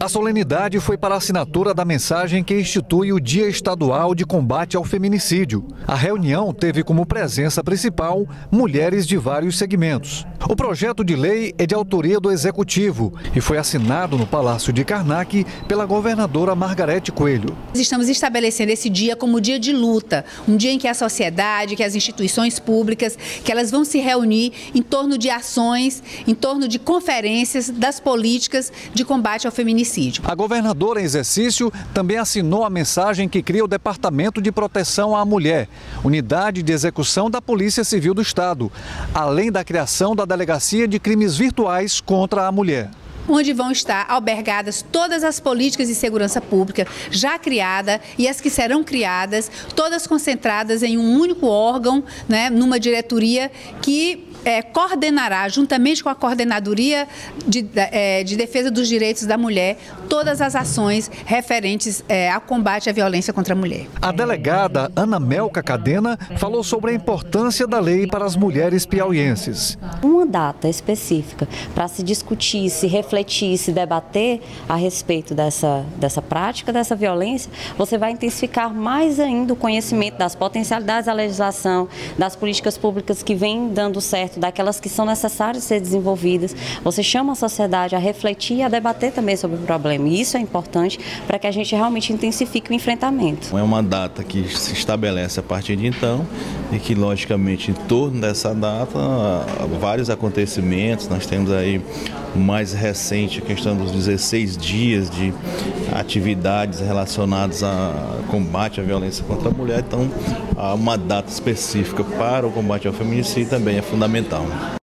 A solenidade foi para a assinatura da mensagem que institui o Dia Estadual de Combate ao Feminicídio. A reunião teve como presença principal mulheres de vários segmentos. O projeto de lei é de autoria do Executivo e foi assinado no Palácio de Karnak pela governadora Margarete Coelho. Estamos estabelecendo esse dia como dia de luta, um dia em que a sociedade, que as instituições públicas, que elas vão se reunir em torno de ações, em torno de conferências das políticas de combate ao feminicídio. A governadora em exercício também assinou a mensagem que cria o Departamento de Proteção à Mulher, unidade de execução da Polícia Civil do Estado, além da criação da Delegacia de Crimes Virtuais contra a Mulher, onde vão estar albergadas todas as políticas de segurança pública já criadas e as que serão criadas, todas concentradas em um único órgão, numa diretoria que coordenará, juntamente com a Coordenadoria de Defesa dos Direitos da Mulher, todas as ações referentes ao combate à violência contra a mulher. A delegada Ana Melca Cadena falou sobre a importância da lei para as mulheres piauienses. Uma data específica para se discutir, se refletir, se debater a respeito dessa prática, dessa violência, você vai intensificar mais ainda o conhecimento das potencialidades da legislação, das políticas públicas que vêm dando certo, daquelas que são necessárias ser desenvolvidas. Você chama a sociedade a refletir e a debater também sobre o problema. E isso é importante para que a gente realmente intensifique o enfrentamento. É uma data que se estabelece a partir de então e que, logicamente, em torno dessa data, vários acontecimentos. Nós temos aí o mais recente, a questão dos 16 dias de atividades relacionadas ao combate à violência contra a mulher. Então, uma data específica para o combate ao feminicídio também é fundamental.